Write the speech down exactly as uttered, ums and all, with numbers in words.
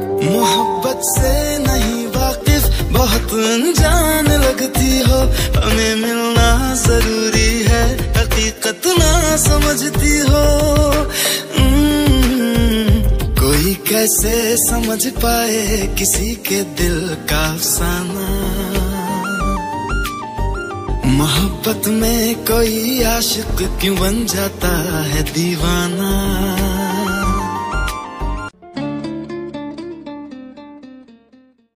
मोहब्बत से नहीं वाकिफ, बहुत अनजान लगती हो, हमें मिलना जरूरी है, हकीकत ना समझती हो। कोई कैसे समझ पाए किसी के दिल का अफसाना, मोहब्बत में कोई आशिक क्यों बन जाता है दीवाना।